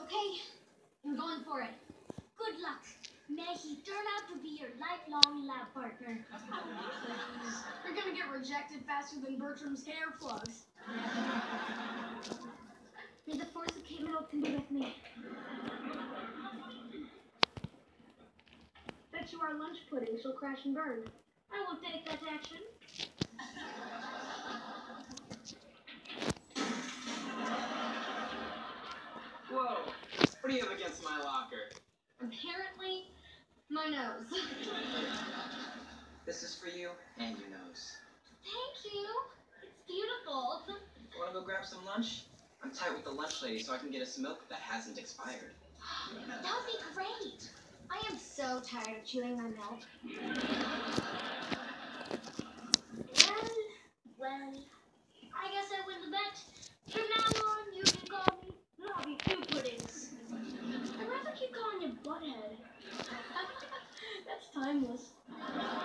Okay, I'm going for it. Good luck. May he turn out to be your lifelong lab partner. You're gonna get rejected faster than Bertram's hair plugs. May the force of Camelot can be with me. Bet you our lunch pudding she'll crash and burn. I will take that action. Whoa! What do you have against my locker? Apparently, my nose. This is for you and your nose. Thank you. It's beautiful. Wanna go grab some lunch? I'm tight with the lunch lady so I can get us milk that hasn't expired. That would be great. I am so tired of chewing my milk. Well, I guess I win the bet. From now on, you can call me Lobby Two Puddings. I'd rather keep calling you Butthead. That's timeless.